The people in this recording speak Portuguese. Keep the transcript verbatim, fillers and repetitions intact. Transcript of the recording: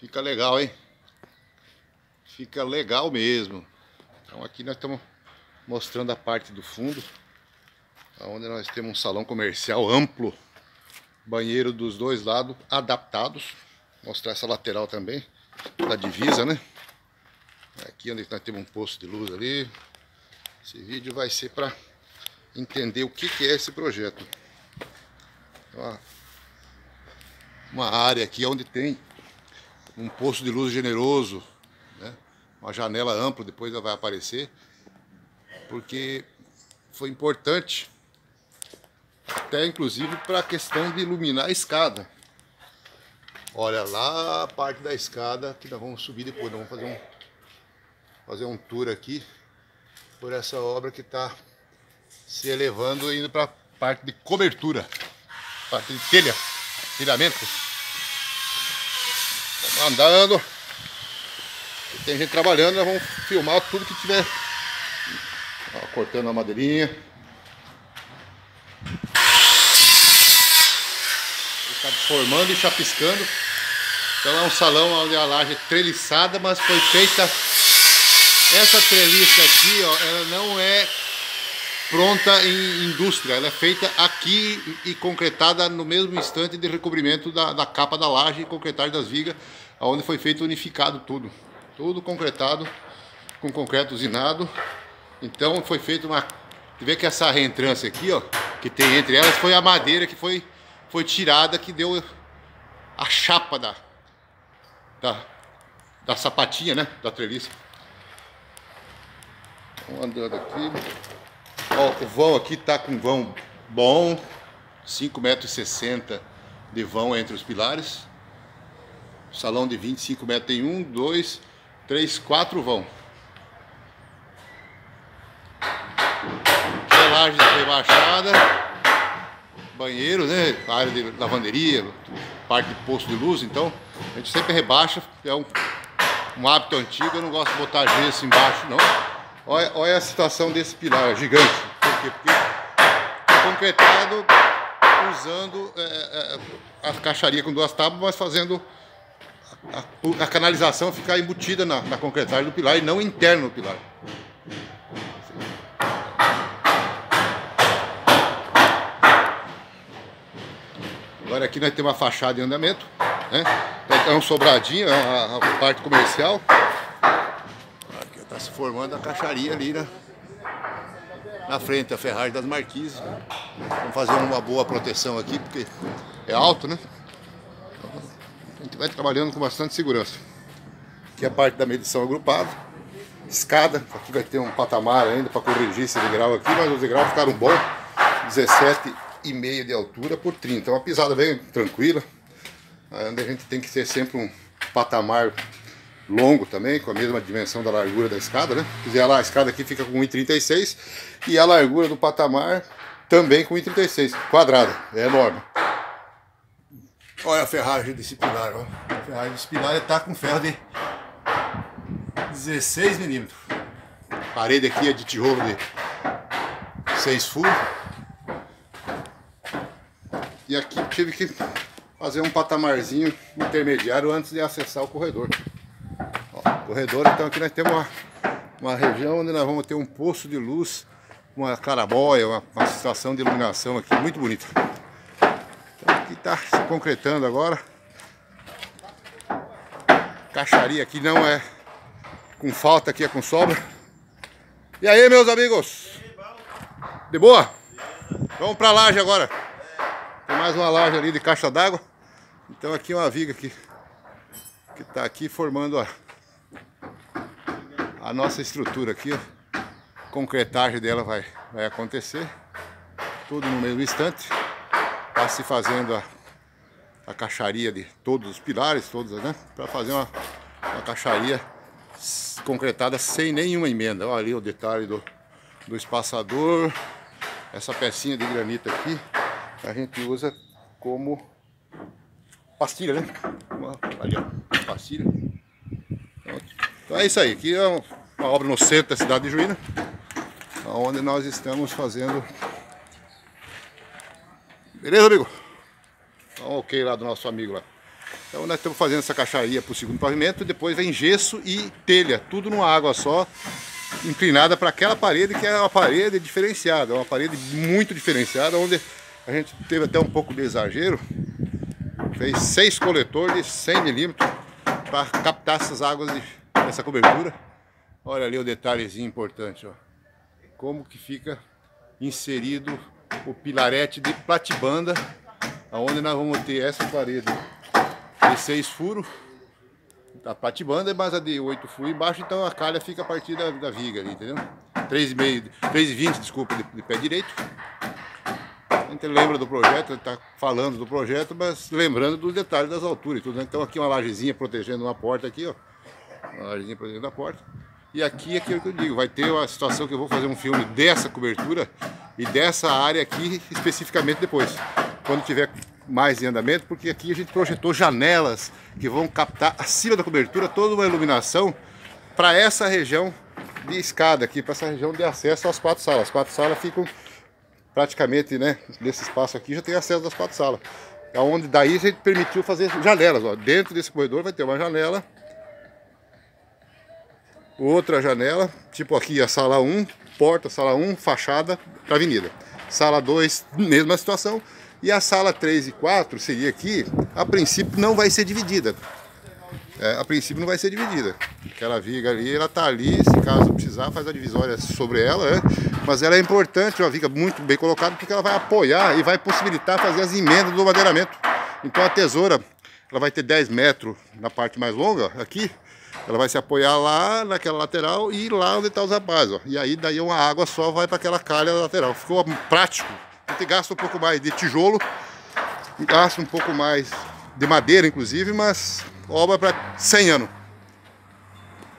Fica legal, hein? Fica legal mesmo. Então aqui nós estamos mostrando a parte do fundo, onde nós temos um salão comercial amplo, banheiro dos dois lados adaptados. Vou mostrar essa lateral também, da divisa, né? Aqui onde nós temos um posto de luz ali. Esse vídeo vai ser para entender o que que é esse projeto. Uma, uma área aqui onde tem um posto de luz generoso, né? Uma janela ampla, depois ela vai aparecer, porque foi importante, até inclusive para a questão de iluminar a escada. Olha lá a parte da escada que nós vamos subir depois, nós vamos fazer um, fazer um tour aqui por essa obra que está se elevando, indo para a parte de cobertura, parte de telha, telhamento. Vamos andando. Tem gente trabalhando, nós vamos filmar tudo que tiver. Ó, cortando a madeirinha. Está formando e chapiscando. Então é um salão onde a laje é treliçada, mas foi feita. Essa treliça aqui, ó, ela não é pronta em indústria, ela é feita aqui e concretada no mesmo instante de recobrimento da, da capa da laje e concretagem das vigas, onde foi feito unificado tudo. Tudo concretado, com concreto usinado. Então foi feito uma... Você vê que essa reentrância aqui, ó, que tem entre elas, foi a madeira que foi, foi tirada, que deu a chapa da, da, da sapatinha, né, da treliça. Vamos andando aqui. Ó, o vão aqui tá com vão bom, cinco metros e sessenta de vão entre os pilares. Salão de vinte e cinco metros tem um, dois, três, quatro vão. Laje rebaixada, banheiro, né? Área de lavanderia, parte de posto de luz. Então a gente sempre rebaixa, é um, um hábito antigo. Eu não gosto de botar gesso embaixo, não. Olha, olha a situação desse pilar, é gigante. Por quê? Porque é concretado usando é, é, a caixaria com duas tábuas, mas fazendo a, a canalização ficar embutida na, na concretagem do pilar e não interno no pilar. Agora aqui nós temos uma fachada em andamento, né? É um sobradinho, é a, a parte comercial. Aqui está se formando a caixaria ali, né? Na frente, a ferragem das marquises. Vamos fazer uma boa proteção aqui, porque é alto, né? A gente vai trabalhando com bastante segurança. Aqui é a parte da medição agrupada. Escada, aqui vai ter um patamar ainda para corrigir esse degrau aqui, mas os degraus ficaram bons. dezessete e meio de altura por trinta. É uma pisada bem tranquila, onde a gente tem que ter sempre um patamar longo também, com a mesma dimensão da largura da escada, né? Quer dizer, lá a escada aqui fica com um e trinta e seis e a largura do patamar também com um e trinta e seis, quadrada, é enorme. Olha a ferragem desse pilar, ó. A ferragem desse pilar está com ferro de dezesseis milímetros. A parede aqui é de tijolo de seis furos. E aqui tive que fazer um patamarzinho intermediário antes de acessar o corredor. Ó, corredor, então aqui nós temos uma, uma região onde nós vamos ter um poço de luz, uma clarabóia, uma, uma situação de iluminação aqui muito bonita. Então aqui está se concretando agora. Caixaria aqui não é com falta, aqui é com sobra. E aí, meus amigos? De boa? Vamos para a laje agora. Tem mais uma laje ali de caixa d'água. Então aqui é uma viga que que está aqui formando a, a nossa estrutura aqui, ó. A concretagem dela vai, vai acontecer. Tudo no mesmo instante. Está se fazendo a, a caixaria de todos os pilares, todos, né? Para fazer uma, uma caixaria concretada sem nenhuma emenda. Olha ali o detalhe do, do espaçador. Essa pecinha de granito aqui a gente usa como pastilha, né? Ali, ó, pastilha. Então é isso aí. Aqui é uma obra no centro da cidade de Juína, onde nós estamos fazendo. Beleza, amigo? Então, ok lá do nosso amigo lá. Então nós estamos fazendo essa caixaria para o segundo pavimento, depois vem gesso e telha, tudo numa água só, inclinada para aquela parede que é uma parede diferenciada, uma parede muito diferenciada, onde a gente teve até um pouco de exagero, fez seis coletores de cem milímetros para captar essas águas dessa cobertura. Olha ali o detalhezinho importante, ó, como que fica inserido o pilarete de platibanda, onde nós vamos ter essa parede de seis furos, a platibanda é mais a de oito furos embaixo, então a calha fica a partir da, da viga ali, entendeu? três e vinte, desculpa, de, de pé direito. A gente lembra do projeto, está falando do projeto, mas lembrando dos detalhes das alturas e tudo, né? Então aqui uma lajezinha protegendo uma porta aqui, ó. Uma lajezinha protegendo a porta. E aqui é aquilo que eu digo, vai ter uma situação que eu vou fazer um filme dessa cobertura e dessa área aqui especificamente depois, quando tiver mais em andamento, porque aqui a gente projetou janelas que vão captar acima da cobertura toda uma iluminação para essa região de escada aqui, para essa região de acesso às quatro salas. As quatro salas ficam praticamente, né, nesse espaço aqui já tem acesso das quatro salas. Onde daí a gente permitiu fazer janelas, ó. Dentro desse corredor vai ter uma janela, outra janela, tipo aqui a sala um, porta, sala um, fachada para avenida. Sala dois, mesma situação. E a sala três e quatro seria aqui, a princípio não vai ser dividida. É, a princípio não vai ser dividida. Aquela viga ali, ela tá ali, se caso precisar, faz a divisória sobre ela, né? Mas ela é importante, uma viga muito bem colocada, porque ela vai apoiar e vai possibilitar fazer as emendas do madeiramento. Então a tesoura, ela vai ter dez metros na parte mais longa, aqui, ela vai se apoiar lá naquela lateral e lá onde está os rapazes, ó. E aí daí uma água só vai para aquela calha lateral. Ficou prático. A gente gasta um pouco mais de tijolo, gasta um pouco mais de madeira, inclusive, mas obra para cem anos.